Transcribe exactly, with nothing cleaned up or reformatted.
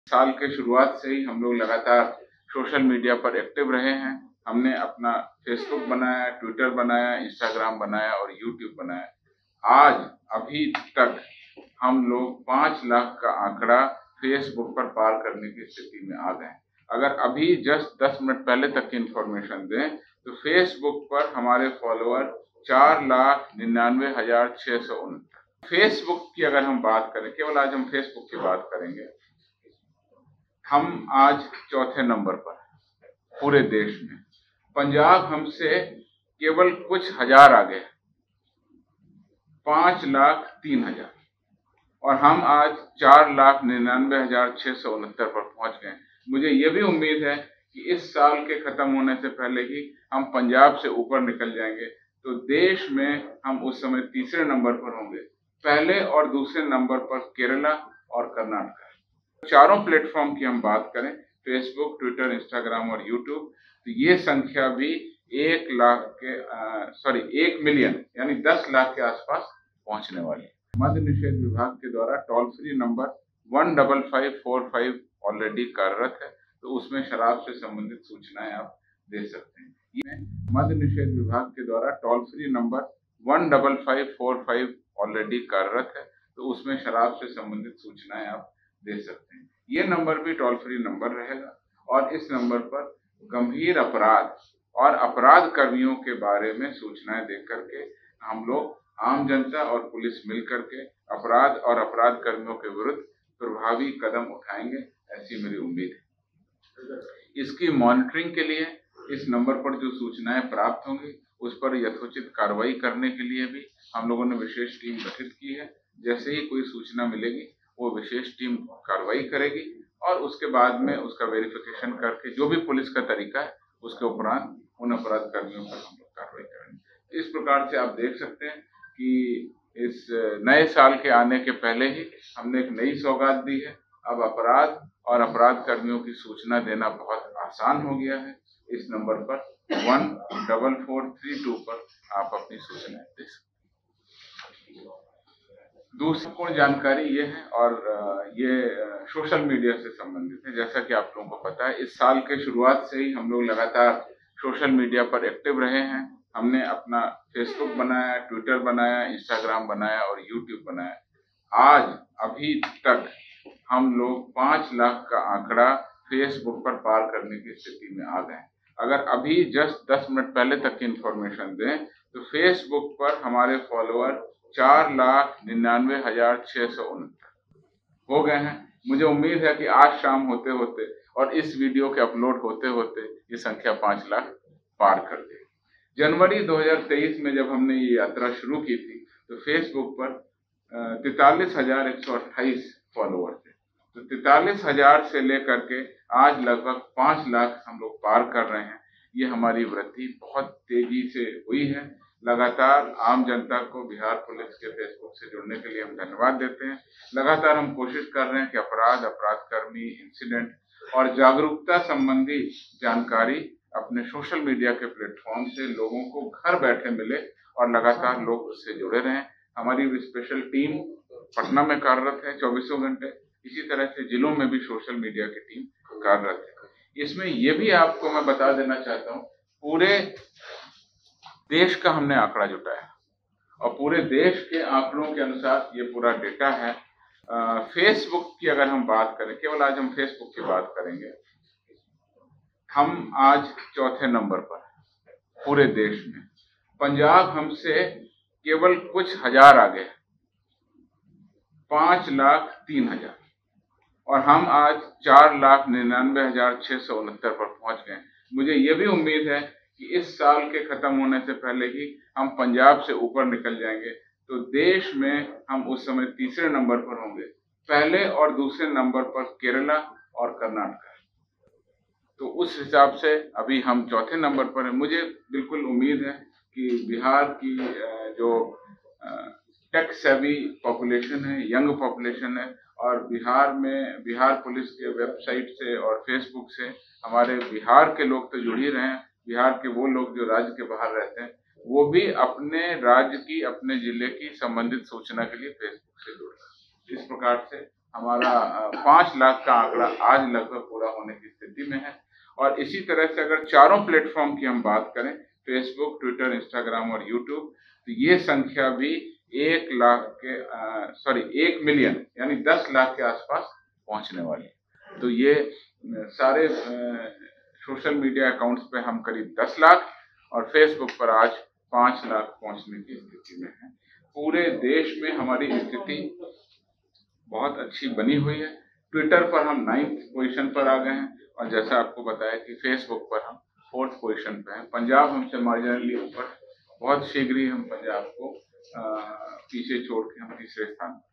साल के शुरुआत से ही हम लोग लगातार सोशल मीडिया पर एक्टिव रहे हैं। हमने अपना फेसबुक बनाया, ट्विटर बनाया, इंस्टाग्राम बनाया और यूट्यूब बनाया। आज अभी तक हम लोग पाँच लाख का आंकड़ा फेसबुक पर पार करने की स्थिति में आ गए। अगर अभी जस्ट दस मिनट पहले तक की इंफॉर्मेशन दें तो फेसबुक पर हमारे फॉलोअर चार लाख निन्यानवे हजार छह सौ उनहत्तर। फेसबुक की अगर हम बात करें, केवल आज हम फेसबुक की बात करेंगे, हम आज चौथे नंबर पर पूरे देश में। पंजाब हमसे केवल कुछ हजार आगे है, पांच लाख तीन हजार, और हम आज चार लाख निन्यानवे हजार छह सौ उनहत्तर पर पहुंच गए। मुझे ये भी उम्मीद है कि इस साल के खत्म होने से पहले ही हम पंजाब से ऊपर निकल जाएंगे, तो देश में हम उस समय तीसरे नंबर पर होंगे। पहले और दूसरे नंबर पर केरला और कर्नाटक। चारों प्लेटफॉर्म की हम बात करें, फेसबुक, ट्विटर, इंस्टाग्राम और यूट्यूब, तो ये संख्या भी एक लाख के सॉरी एक मिलियन यानी दस लाख के आसपास पहुंचने वाली है। मद्य निषेध विभाग के द्वारा toll free number one double five four five already कार्यरत है, तो उसमें शराब से संबंधित सूचनाएं आप दे सकते हैं। ये मद्य निषेध विभाग के द्वारा toll free number one double five four five already कार्यरत है, तो उसमें शराब से संबंधित सूचनाएं आप दे सकते हैं। ये नंबर भी टोल फ्री नंबर रहेगा और इस नंबर पर गंभीर अपराध और अपराध कर्मियों के बारे में सूचनाएं दे करके हम लोग, आम जनता और पुलिस मिल करके अपराध और अपराध कर्मियों के विरुद्ध प्रभावी कदम उठाएंगे, ऐसी मेरी उम्मीद है। इसकी मॉनिटरिंग के लिए इस नंबर पर जो सूचनाएं प्राप्त होंगी उस पर यथोचित कार्रवाई करने के लिए भी हम लोगों ने विशेष टीम गठित की है। जैसे ही कोई सूचना मिलेगी वो विशेष टीम कार्रवाई करेगी और उसके बाद में उसका वेरिफिकेशन करके जो भी पुलिस का तरीका है उसके उपरांत उन अपराध कर्मियों पर हम लोग कार्रवाई करेंगे। इस प्रकार से आप देख सकते हैं कि इस नए साल के आने के पहले ही हमने एक नई सौगात दी है। अब अपराध और अपराध कर्मियों की सूचना देना बहुत आसान हो गया है। इस नंबर पर one double four three two पर आप अपनी सूचनाएं दे सकते हैं। दूसरी पूर्ण जानकारी ये है और ये सोशल मीडिया से संबंधित है। जैसा कि आप लोगों को पता है, इस साल के शुरुआत से ही हम लोग लगातार सोशल मीडिया पर एक्टिव रहे हैं। हमने अपना फेसबुक बनाया, ट्विटर बनाया, इंस्टाग्राम बनाया और यूट्यूब बनाया। आज अभी तक हम लोग पाँच लाख का आंकड़ा फेसबुक पर पार करने की स्थिति में आ गए। अगर अभी जस्ट दस मिनट पहले तक की इंफॉर्मेशन दें तो फेसबुक पर हमारे फॉलोअर चार लाख निन्यानवे हजार छह सौ उनहत्तर हो गए हैं। मुझे उम्मीद है कि आज शाम होते होते और इस वीडियो के अपलोड होते होते ये संख्या पाँच लाख पार कर देगी। जनवरी दो हजार तेईस में जब हमने ये यात्रा शुरू की थी तो फेसबुक पर तैतालीस हजार एक सौ अट्ठाईस फॉलोअर थे। तो तैतालीस हजार से लेकर के आज लगभग पाँच लाख हम लोग पार कर रहे हैं। ये हमारी वृद्धि बहुत तेजी से हुई है। लगातार आम जनता को बिहार पुलिस के फेसबुक से जुड़ने के लिए हम धन्यवाद देते हैं। लगातार हम कोशिश कर रहे हैं कि अपराध, अपराध कर्मी, इंसिडेंट और जागरूकता संबंधी जानकारी अपने सोशल मीडिया के प्लेटफॉर्म से लोगों को घर बैठे मिले और लगातार लोग उससे जुड़े रहें। हमारी स्पेशल टीम पटना में कार्यरत है चौबीसों घंटे। इसी तरह से जिलों में भी सोशल मीडिया की टीम कार्यरत है। इसमें यह भी आपको मैं बता देना चाहता हूँ, पूरे देश का हमने आंकड़ा जुटाया और पूरे देश के आंकड़ों के अनुसार ये पूरा डेटा है। फेसबुक की अगर हम बात करें, केवल आज हम फेसबुक की बात करेंगे, हम आज चौथे नंबर पर पूरे देश में। पंजाब हमसे केवल कुछ हजार आगे है, पांच लाख तीन हजार, और हम आज चार लाख निन्यानवे हजार छह सौ उनहत्तर पर पहुंच गए। मुझे ये भी उम्मीद है कि इस साल के खत्म होने से पहले ही हम पंजाब से ऊपर निकल जाएंगे, तो देश में हम उस समय तीसरे नंबर पर होंगे। पहले और दूसरे नंबर पर केरला और कर्नाटक, तो उस हिसाब से अभी हम चौथे नंबर पर हैं। मुझे बिल्कुल उम्मीद है कि बिहार की जो टेक सेवी पॉपुलेशन है, यंग पॉपुलेशन है, और बिहार में बिहार पुलिस के वेबसाइट से और फेसबुक से हमारे बिहार के लोग तो जुड़ ही रहे हैं। बिहार के वो लोग जो राज्य के बाहर रहते हैं वो भी अपने राज्य की, अपने जिले की संबंधित सूचना के लिए फेसबुक से जुड़ रहे हैं। इस प्रकार से हमारा पाँच लाख का आंकड़ा आज लगभग पूरा होने की स्थिति में है। और इसी तरह से अगर चारों प्लेटफॉर्म की हम बात करें, फेसबुक, ट्विटर, इंस्टाग्राम और यूट्यूब, तो ये संख्या भी एक लाख के सॉरी एक मिलियन यानी दस लाख के आसपास पहुंचने वाली है। तो ये सारे सोशल मीडिया अकाउंट्स पे हम करीब दस लाख और फेसबुक पर आज पाँच लाख पहुंचने की स्थिति में है। पूरे देश में हमारी स्थिति बहुत अच्छी बनी हुई है। ट्विटर पर हम नाइन्थ पोजीशन पर आ गए हैं और जैसा आपको बताया कि फेसबुक पर हम फोर्थ पोजीशन पे हैं। पंजाब हमसे मार्जिनली ऊपर, बहुत शीघ्र ही हम पंजाब को आ, पीछे छोड़ के हम तीसरे स्थान